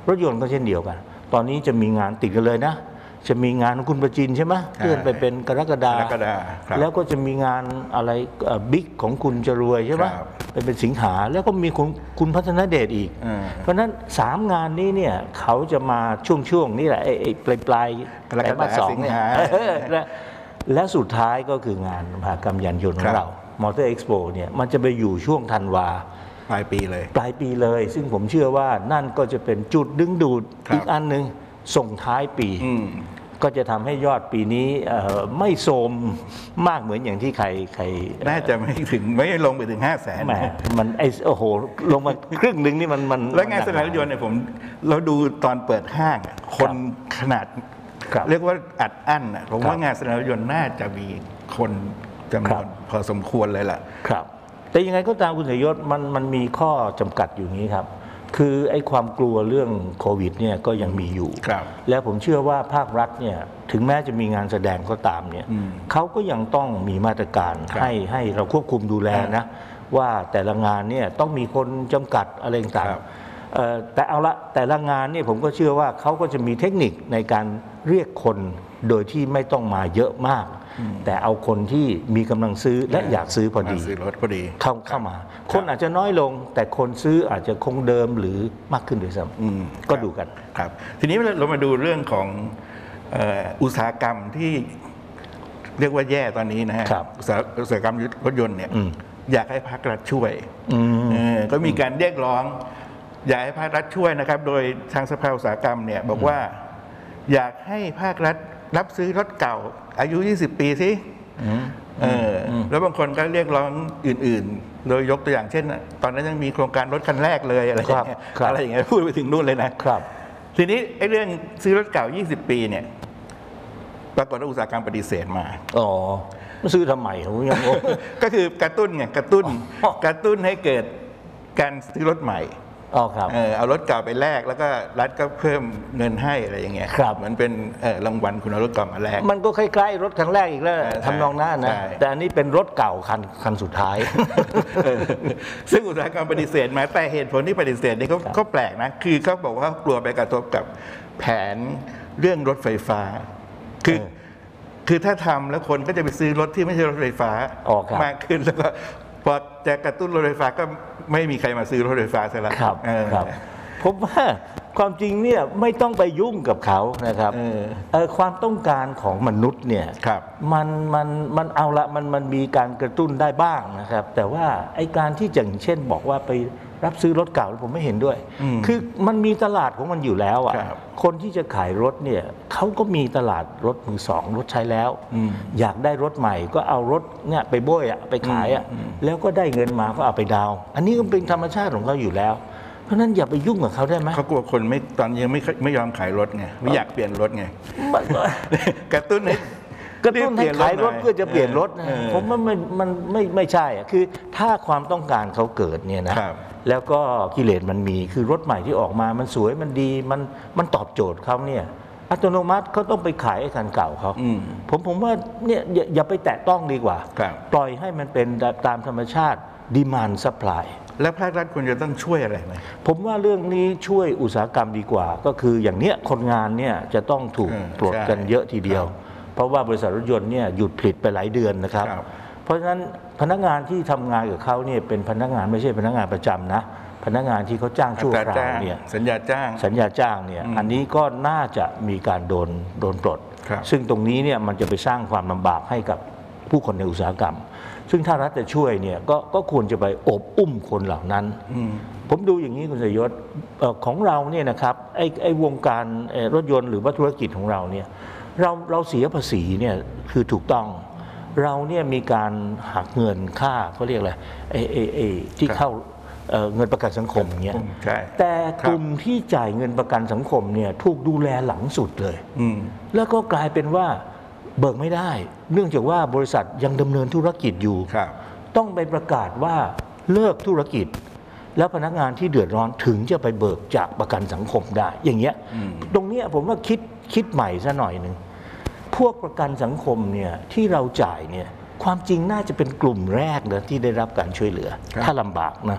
รถยนต์ก็เช่นเดียวกัน ตอนนี้จะมีงานติดกันเลยนะจะมีงานของคุณประจินใช่ไหมเลื่อนไปเป็นกรกฎาคมแล้วก็จะมีงานอะไรบิ๊กของคุณจรวยใช่ไหมเป็นสิงหาแล้วก็มีคุณพัฒนเดชอีกเพราะฉะนั้น3งานนี้เนี่ยเขาจะมาช่วงนี่แหละไอ้ปลายกรกฎาคมสิงหาและสุดท้ายก็คืองานมหกรรมยานยนต์ของเรามอเตอร์เอ็กซ์โปเนี่ยมันจะไปอยู่ช่วงธันวาปลายปีเลย ซึ่งผมเชื่อว่านั่นก็จะเป็นจุดดึงดูดอีกอันหนึ่งส่งท้ายปีก็จะทำให้ยอดปีนี้ไม่โทรมมากเหมือนอย่างที่ใครน่าจะไม่ลงไปถึง500,000 มันโอ้โหลงมาครึ่งหนึ่งนี่มันแล้วงานแสดงรถยนต์เนี่ยเราดูตอนเปิดห้างคนขนาดเรียกว่าอัดอั้นผมว่างานแสดงรถยนต์น่าจะมีคนจำนวนพอสมควรเลยล่ะครับแต่ยังไงก็ตามคุณสยศมันมีข้อจำกัดอยู่นี้ครับคือไอ้ความกลัวเรื่องโควิดเนี่ยก็ยังมีอยู่แล้วผมเชื่อว่าภาครัฐเนี่ยถึงแม้จะมีงานแสดงก็ตามเนี่ยเขาก็ยังต้องมีมาตรการให้เราควบคุมดูแลนะว่าแต่ละงานเนี่ยต้องมีคนจำกัดอะไรต่างแต่เอาละแต่ละงานเนี่ยผมก็เชื่อว่าเขาก็จะมีเทคนิคในการเรียกคนโดยที่ไม่ต้องมาเยอะมากแต่เอาคนที่มีกำลังซื้อและอยากซื้อพอดีซื้อรถพอดีเข้ามาคนอาจจะน้อยลงแต่คนซื้ออาจจะคงเดิมหรือมากขึ้นด้วยซ้ำก็ดูกันครับทีนี้เรามาดูเรื่องของอุตสาหกรรมที่เรียกว่าแย่ตอนนี้นะฮะอุตสาหกรรมรถยนต์เนี่ยอยากให้ภาครัฐช่วยก็มีการเรียกร้องอยากให้ภาครัฐช่วยนะครับโดยทางสภาอุตสาหกรรมเนี่ยบอกว่าอยากให้ภาครัฐรับซื้อรถเก่าอายุ20 ปีสิแล้วบางคนก็เรียกร้องอื่นๆโดยยกตัวอย่างเช่นตอนนั้นยังมีโครงการรถคันแรกเลยอะไรอย่างเงี้ยพูดไปถึงนู่นเลยนะครับทีนี้ไอ้เรื่องซื้อรถเก่า20 ปีเนี่ยปรากฏว่าอุตสาหกรรมปฏิเสธมาซื้อทำไมผมยังงงก็คือกระตุ้นกระตุ้นให้เกิดการซื้อรถใหม่เอารถเก่าไปแลกแล้วก็รัฐก็เพิ่มเงินให้อะไรอย่างเงี้ยเหมือนเป็นรางวัลคุณเอารถเก่ามาแลกมันก็คล้ายๆรถคันแรกอีกแล้วทำนองนั้นนะแต่อันนี้เป็นรถเก่าคันสุดท้ายซึ่งอุตสาหกรรมปฏิเสธมาแต่เหตุผลที่ปฏิเสธนี่ก็แปลกนะคือเขาบอกว่ากลัวไปกระทบกับแผนเรื่องรถไฟฟ้าคือถ้าทำแล้วคนก็จะไปซื้อรถที่ไม่ใช่รถไฟฟ้ามากขึ้นแล้วก็พอจะกระตุ้นรถไฟฟ้าก็ไม่มีใครมาซื้อรถไฟฟ้าซะแล้วครับผมว่าความจริงเนี่ยไม่ต้องไปยุ่งกับเขานะครับความต้องการของมนุษย์เนี่ยมันเอาละมันมีการกระตุ้นได้บ้างนะครับแต่ว่าไอ้การที่อย่างเช่นบอกว่าไปรับซื้อรถเก่าผมไม่เห็นด้วยคือมันมีตลาดของมันอยู่แล้วอ่ะคนที่จะขายรถเนี่ยเขาก็มีตลาดรถมือสองรถใช้แล้วอยากได้รถใหม่ก็เอารถเนี่ยไปโบยอ่ะไปขายอ่ะแล้วก็ได้เงินมาก็เอาไปดาวอันนี้ก็เป็นธรรมชาติของเขาอยู่แล้วเพราะนั้นอย่าไปยุ่งกับเขาได้ไหมเขากลัวคนตอนยังไม่ยอมขายรถไงไม่อยากเปลี่ยนรถไงกระตุ้นให้ขายรถเพื่อจะเปลี่ยนรถผมว่ามันไม่ใช่อ่ะคือถ้าความต้องการเขาเกิดเนี่ยนะแล้วก็กิเลสมันมีคือรถใหม่ที่ออกมามันสวยมันดีมันตอบโจทย์เขาเนี่ยอัตโนมัติเขาต้องไปขายไอ้คันเก่าเขาผมว่าเนี่ยอย่าไปแตะต้องดีกว่าปล่อยให้มันเป็นตามธรรมชาติดีมานด์ซัพพลายแล้วภาครัฐควรจะต้องช่วยอะไรไหมผมว่าเรื่องนี้ช่วยอุตสาหกรรมดีกว่าก็คืออย่างเนี้ยคนงานเนี่ยจะต้องถูกปลดกันเยอะทีเดียวเพราะว่าบริษัทรถยนต์เนี่ยหยุดผลิตไปหลายเดือนนะครับเพราะฉะนั้นพนักงานที่ทำงานกับเขาเนี่ยเป็นพนักงานไม่ใช่พนักงานประจำนะพนักงานที่เขาจ้างชั่วคราวเนี่ยสัญญาจ้างเนี่ยอันนี้ก็น่าจะมีการโดนปลดซึ่งตรงนี้เนี่ยมันจะไปสร้างความลำบากให้กับผู้คนในอุตสาหกรรมซึ่งถ้ารัฐจะช่วยเนี่ยก็ควรจะไปอบอุ้มคนเหล่านั้นผมดูอย่างนี้คุณสยศของเราเนี่ยนะครับไอ้วงการรถยนต์หรือว่าธุรกิจของเราเนี่ยเราเสียภาษีเนี่ยคือถูกต้องเราเนี่ยมีการหักเงินค่าเขาเรียกอะไรที่เข้าเงินประกันสังคมอย่างเงี้ยแต่กลุ่มที่จ่ายเงินประกันสังคมเนี่ยถูกดูแลหลังสุดเลยแล้วก็กลายเป็นว่าเบิกไม่ได้เนื่องจากว่าบริษัทยังดำเนินธุรกิจอยู่ต้องไปประกาศว่าเลิกธุรกิจแล้วพนักงานที่เดือดร้อนถึงจะไปเบิกจากประกันสังคมได้อย่างเงี้ยตรงเนี้ยผมว่าคิดใหม่ซะหน่อยหนึ่งพวกประกันสังคมเนี่ยที่เราจ่ายเนี่ยความจริงน่าจะเป็นกลุ่มแรกนะที่ได้รับการช่วยเหลือถ้าลำบากนะ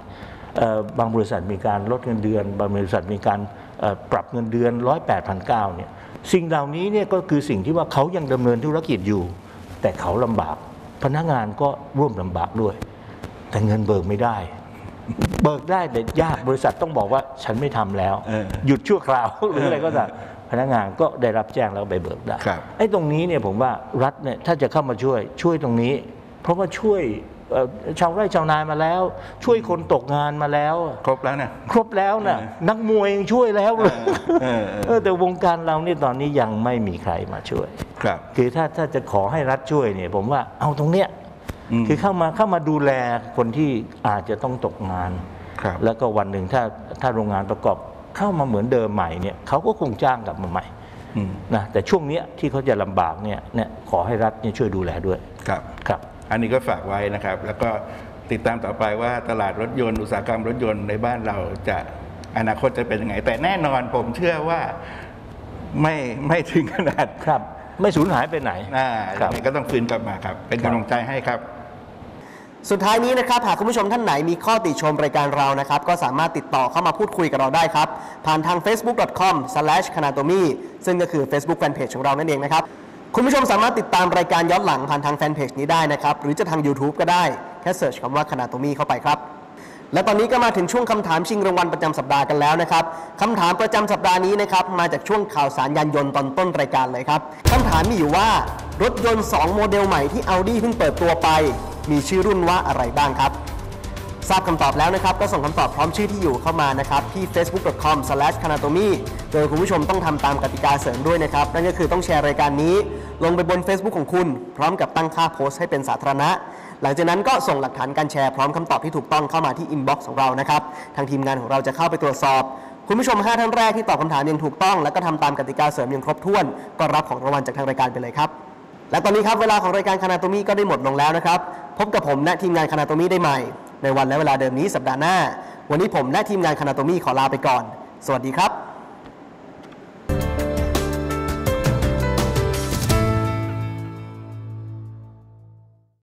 บางบริษัทมีการลดเงินเดือนบางบริษัทมีการปรับเงินเดือน108,900เนี่ยสิ่งเหล่านี้เนี่ยก็คือสิ่งที่ว่าเขายังดำเนินธุรกิจอยู่แต่เขาลำบากพนักงานก็ร่วมลำบากด้วยแต่เงินเบิกไม่ได้เบิกได้แต่ยากบริษัทต้องบอกว่าฉันไม่ทำแล้วหยุดชั่วคราวหรืออะไรก็ตามพนักงานก็ได้รับแจ้งแล้วไปเบิกได้ไอ้ตรงนี้เนี่ยผมว่ารัฐเนี่ยถ้าจะเข้ามาช่วยตรงนี้เพราะว่าช่วยชาวไร่ชาวนามาแล้วช่วยคนตกงานมาแล้วครบแล้วนะนักมวยยังช่วยแล้วเลยแต่วงการเราเนี่ยตอนนี้ยังไม่มีใครมาช่วยคือถ้าจะขอให้รัฐช่วยเนี่ยผมว่าเอาตรงเนี้ยคือเข้ามาดูแลคนที่อาจจะต้องตกงานแล้วก็วันหนึ่งถ้าโรงงานประกอบเข้ามาเหมือนเดิมใหม่เนี่ยเขาก็คงจ้างกลับมาใหม่นะแต่ช่วงนี้ที่เขาจะลำบากเนี่ยขอให้รัฐเนี่ยช่วยดูแลด้วยครับอันนี้ก็ฝากไว้นะครับแล้วก็ติดตามต่อไปว่าตลาดรถยนต์อุตสาหกรรมรถยนต์ในบ้านเราจะอนาคตจะเป็นยังไงแต่แน่นอนผมเชื่อว่าไม่ถึงขนาดไม่สูญหายไปไหนก็ต้องฟื้นกลับมาครับเป็นกำลังใจให้ครับสุดท้ายนี้นะครับหากคุณผู้ชมท่านไหนมีข้อติชมรายการเรานะครับก็สามารถติดต่อเข้ามาพูดคุยกับเราได้ครับผ่านทาง facebook.com/kanatomi ซึ่งก็คือ Facebook Fanpage ของเรานั่นเองนะครับคุณผู้ชมสามารถติดตามรายการย้อนหลังผ่านทางแฟนเพจนี้ได้นะครับหรือจะทาง YouTube ก็ได้แค่เสิร์ชคำว่า Kanatomi เข้าไปครับและตอนนี้ก็มาถึงช่วงคำถามชิงรางวัลประจำสัปดาห์กันแล้วนะครับคำถามประจำสัปดาห์นี้นะครับมาจากช่วงข่าวสารยานยนต์ตอนต้นรายการเลยครับคำถามมีอยู่ว่ารถยนต์2โมเดลใหม่ที่ Audi เพิ่งเปิดตัวไปมีชื่อรุ่นว่าอะไรบ้างครับทราบคำตอบแล้วนะครับก็ส่งคำตอบพร้อมชื่อที่อยู่เข้ามานะครับที่ facebook.com/kanatomi โดยคุณผู้ชมต้องทำตามกติกาเสริมด้วยนะครับนั่นก็คือต้องแชร์รายการนี้ลงไปบน Facebook ของคุณพร้อมกับตั้งค่าโพสต์ให้เป็นสาธารณะหลังจากนั้นก็ส่งหลักฐานการแชร์พร้อมคำตอบที่ถูกต้องเข้ามาที่ inbox ของเรานะครับทางทีมงานของเราจะเข้าไปตรวจสอบคุณผู้ชม5ท่านแรกที่ตอบคำถามอย่างถูกต้องและก็ทำตามกติกาเสริมอย่างครบถ้วนก็รับของรางวัลจากทางรายการไปเลยครับและตอนนี้ครับเวลาของรายการ Kanatomi ก็ได้หมดลงแล้วนะครับพบกับผมและทีมงาน Kanatomi ได้ใหม่ในวันและเวลาเดิมนี้สัปดาห์หน้าวันนี้ผมและทีมงาน Kanatomi ขอลาไปก่อนสวัสดีครับ